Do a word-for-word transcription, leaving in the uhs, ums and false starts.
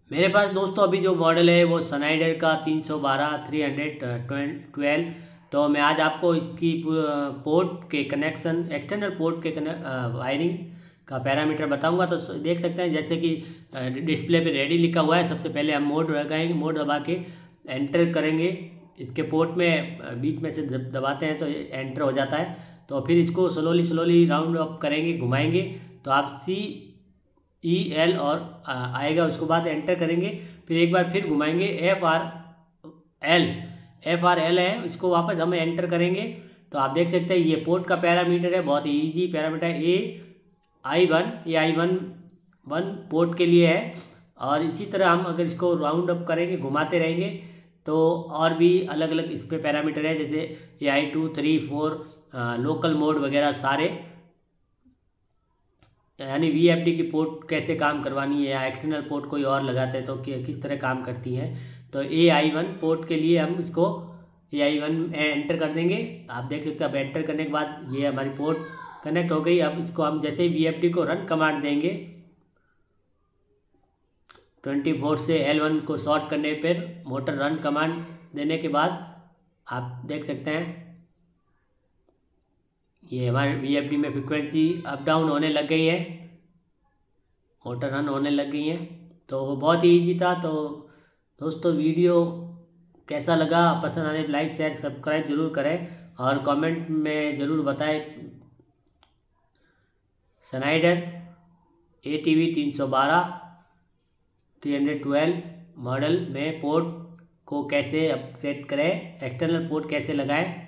मेरे पास दोस्तों अभी जो मॉडल है वो सनाइडर का तीन सौ बारह थ्री हंड्रेड ट्वेल्व। तो मैं आज आपको इसकी पोर्ट के कनेक्शन, एक्सटर्नल पोर्ट के वायरिंग का पैरामीटर बताऊंगा। तो देख सकते हैं जैसे कि डिस्प्ले पे रेडी लिखा हुआ है। सबसे पहले हम मोड लगाएंगे, मोड दबा के एंटर करेंगे। इसके पोर्ट में बीच में से दबाते हैं तो एंटर हो जाता है। तो फिर इसको स्लोली स्लोली राउंड अप करेंगे, घुमाएंगे तो आप सी ई एल और आएगा। उसके बाद एंटर करेंगे, फिर एक बार फिर घुमाएंगे F R L F R L है, इसको वापस हम एंटर करेंगे। तो आप देख सकते हैं ये पोर्ट का पैरामीटर है, बहुत ही ईजी पैरामीटर है। A I one A I one one port के लिए है। और इसी तरह हम अगर इसको राउंड अप करेंगे, घुमाते रहेंगे तो और भी अलग अलग इस पर पैरामीटर है, जैसे A I two three four local mode वगैरह सारे, यानी वी एफ डी की पोर्ट कैसे काम करवानी है या एक्सटर्नल पोर्ट कोई और लगाते हैं तो किस तरह काम करती है। तो ए आई वन पोर्ट के लिए हम इसको ए आई वन एंटर कर देंगे। आप देख सकते हैं अब एंटर करने के बाद ये हमारी पोर्ट कनेक्ट हो गई। अब इसको हम जैसे ही वी एफ डी को रन कमांड देंगे, ट्वेंटी फोर से एल वन को शॉर्ट करने पर मोटर रन कमांड देने के बाद आप देख सकते हैं ये हमारे वी एफ डी में फ्रिक्वेंसी अप डाउन होने लग गई है, मोटर रन होने लग गई है। तो बहुत ही ईजी था। तो दोस्तों वीडियो कैसा लगा, पसंद आने पर लाइक शेयर सब्सक्राइब जरूर करें और कमेंट में ज़रूर बताएं सनाइडर ए टी वी तीन सौ बारह थ्री हंड्रेड ट्वेल्व मॉडल में पोर्ट को कैसे अपग्रेड करें, एक्सटर्नल पोर्ट कैसे लगाएं।